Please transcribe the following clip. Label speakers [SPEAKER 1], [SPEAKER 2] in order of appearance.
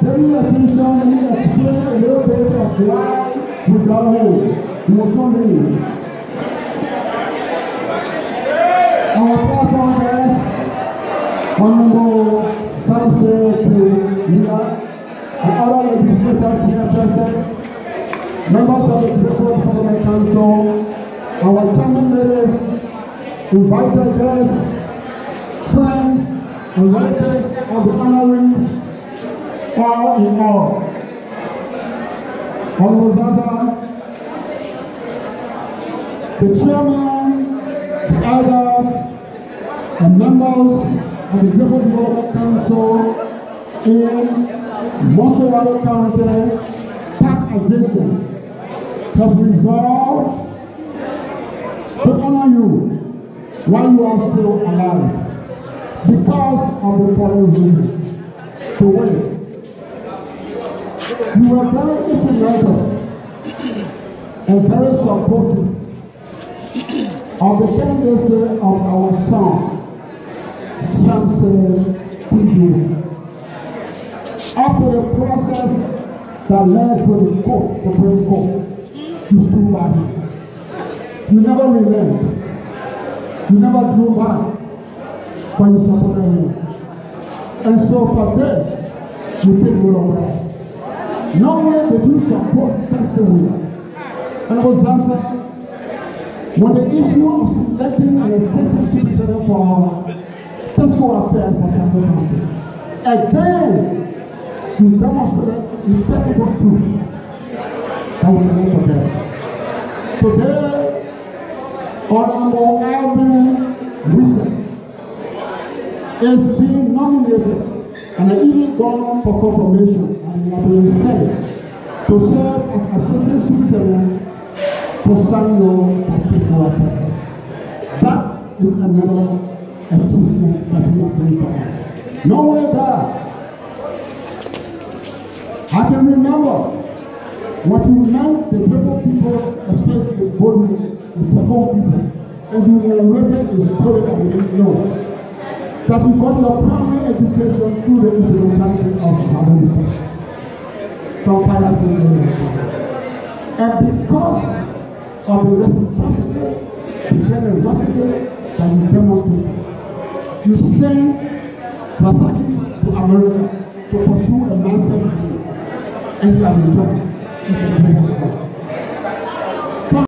[SPEAKER 1] Paying attention, let me explain a little bit of why we got home. We was not leave. Our platform guests, Honorable Samson Miller, and other legislators here present, members of the People's Parliament Council, our chairman ladies, invited guests, friends, and relatives of the honorees, all in all. Honorable Zaza, the chairman, the elders, and members of the People's Development Council in Mossoraro County, Park adjacent, have resolved to honor you while you are still alive because of the following reasons. To wait. You were very instrumental and very supportive of the candidacy of our son, Samson P. Up to the process that led to the court, the Supreme Court, you stood by him. You never relented. You never drew back, but you supported him. And so for this, you take note of that. Not only did you support Samson Miller, and it was answered when the issue of selecting an assistant superintendent for our fiscal affairs for Santo County. Again, you demonstrated impeccable truth that we can never forget. Today, Honorable Alvin Wilson is being nominated and even gone for confirmation and have been sent to serve as assistant superintendent for Sanyo for fiscal affairs. That is another achievement that we are doing for us. Not only that, I can remember what you meant the people, especially the body, the Pokon people, and you narrated a story that we didn't know. That you got your primary education through the instrumentality of Salvation from Fire State. And because of the reciprocity, the generosity that you demonstrated, you sent Rasaki to America to pursue a master's degree, and you have returned. It's a business.